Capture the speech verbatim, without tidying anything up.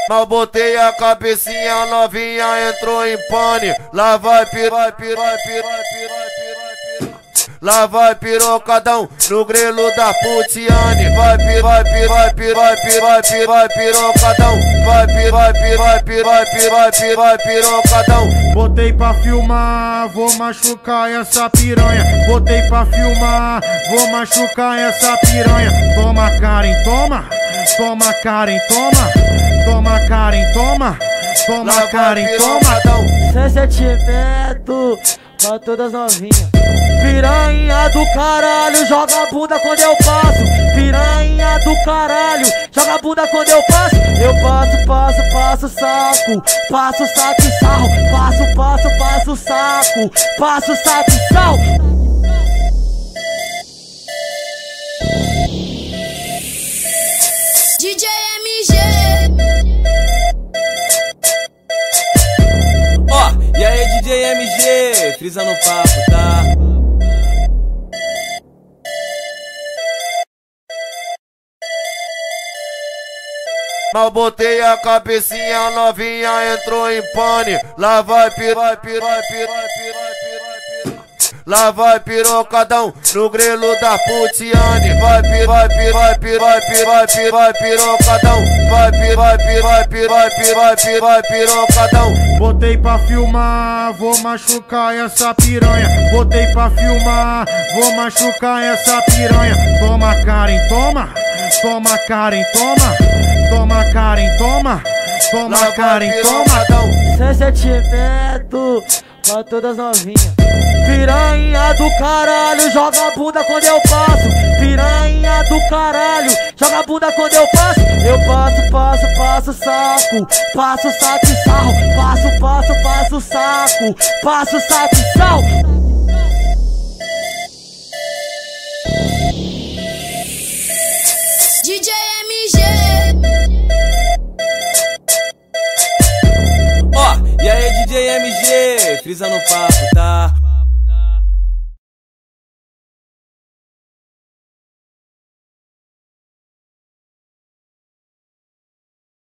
Mal botei a cabecinha, novinha entrou em pane. Lá vai pirar, pirar, pirar, pirar, pirar. Lá vai pirocadão no grelo da Putiane. Vai pirar, pirar, pirar, pirar, pirar, pirocadão. Vai pirar, pirar, pirar, pirar, pirar, pirocadão. Botei pra filmar, vou machucar essa piranha. Botei pra filmar, vou machucar essa piranha. Toma, Karen, toma. Toma, Karen, toma. Toma, Karen, toma. Toma, Karen, toma. Sem sentimento pra todas novinhas. Piranha do caralho, joga a bunda quando eu passo. Piranha do caralho, joga a bunda quando eu passo. Eu passo, passo, passo saco. Passo, saco e sarro. Passo, passo, passo saco. Passo, saco e sal. D J M G. Ó, oh, e aí D J M G, frisa no papo, tá? Mal botei a cabecinha, novinha entrou em pane. Lá vai pirar, pirar, pirar, pirar, pirar. Lá vai pirocadão no grelo da Putiane. Vai pirar, pirar, pirar, pirar, pirar, pirocadão. Vai pirar, pirar, pirar, pirar, pirar, pirocadão. Botei pra filmar, vou machucar essa piranha. Botei pra filmar, vou machucar essa piranha. Toma, Karen, toma. Toma, Karen, toma. Toma, Karen, toma. Toma, Karen, toma. Sem sentimento pra todas novinhas. Piranha do caralho, joga a bunda quando eu passo. Piranha do caralho, joga a bunda quando eu passo. Eu passo, passo, passo saco. Passo, saco e sarro. Passo, passo, passo saco. Passo, saco e sal. D J M G. Ó, oh, e aí D J M G, frisa no papo, tá?